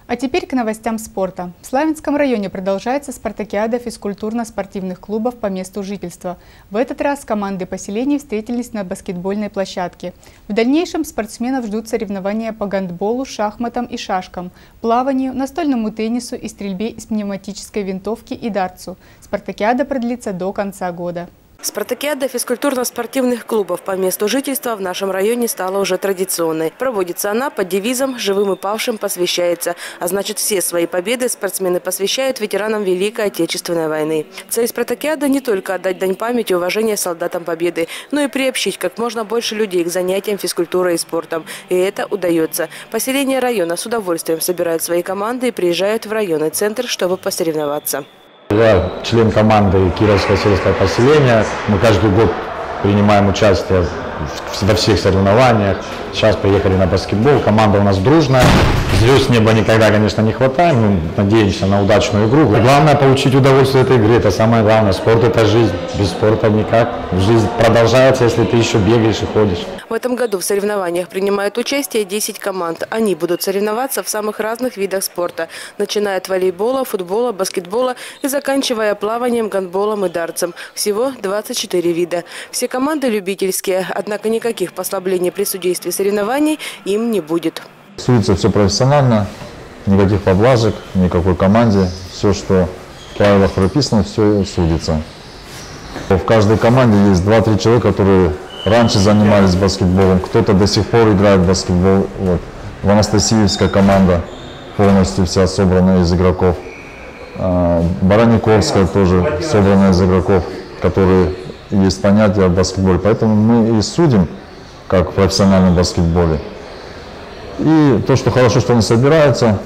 А теперь к новостям спорта. В Славянском районе продолжается спартакиада физкультурно-спортивных клубов по месту жительства. В этот раз команды поселений встретились на баскетбольной площадке. В дальнейшем спортсменов ждут соревнования по гандболу, шахматам и шашкам, плаванию, настольному теннису и стрельбе из пневматической винтовки и дартсу. Спартакиада продлится до конца года. Спартакиада физкультурно-спортивных клубов по месту жительства в нашем районе стала уже традиционной. Проводится она под девизом «Живым и павшим посвящается», а значит, все свои победы спортсмены посвящают ветеранам Великой Отечественной войны. Цель спартакиады не только отдать дань памяти и уважения солдатам Победы, но и приобщить как можно больше людей к занятиям физкультурой и спортом. И это удается. Поселения района с удовольствием собирают свои команды и приезжают в районный центр, чтобы посоревноваться. Я член команды Кировского сельского поселения. Мы каждый год принимаем участие во всех соревнованиях. Сейчас приехали на баскетбол. Команда у нас дружная. Звезд неба никогда, конечно, не хватает. Мы надеемся на удачную игру. Главное — получить удовольствие от игры. Это самое главное. Спорт — это жизнь. Без спорта никак. Жизнь продолжается, если ты еще бегаешь и ходишь. В этом году в соревнованиях принимают участие 10 команд. Они будут соревноваться в самых разных видах спорта, начиная от волейбола, футбола, баскетбола и заканчивая плаванием, гандболом и дартсом. Всего 24 вида. Все команды любительские, однако никаких послаблений при судействе соревнований им не будет. Судится все профессионально, никаких поблажек, никакой команде. Все, что в правилах прописано, все судится. В каждой команде есть 2-3 человека, которые раньше занимались баскетболом, кто-то до сих пор играет в баскетбол. Вот. В Анастасиевская команда полностью вся собрана из игроков. Бараниковская тоже собрана из игроков, которые есть понятие в баскетболе. Поэтому мы и судим, как в профессиональном баскетболе. И то, что хорошо, что они собираются,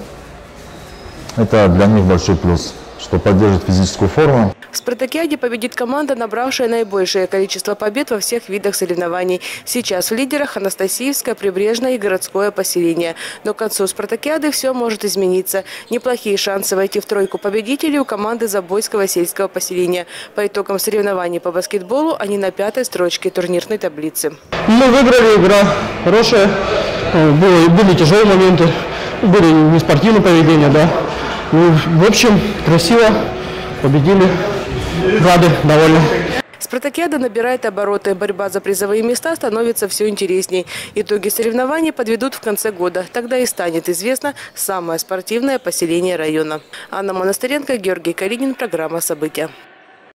это для них большой плюс, что поддерживает физическую форму. В спартакиаде победит команда, набравшая наибольшее количество побед во всех видах соревнований. Сейчас в лидерах Анастасиевское, Прибрежное и городское поселение. Но к концу спартакиады все может измениться. Неплохие шансы войти в тройку победителей у команды Забойского сельского поселения. По итогам соревнований по баскетболу они на 5-й строчке турнирной таблицы. Мы выиграли, игра хорошая, были тяжелые моменты, были неспортивные поведения, да. В общем, красиво победили, рады, довольны. Спартакиада набирает обороты. Борьба за призовые места становится все интересней. Итоги соревнований подведут в конце года. Тогда и станет известно самое спортивное поселение района. Анна Монастыренко, Георгий Калинин. Программа «События».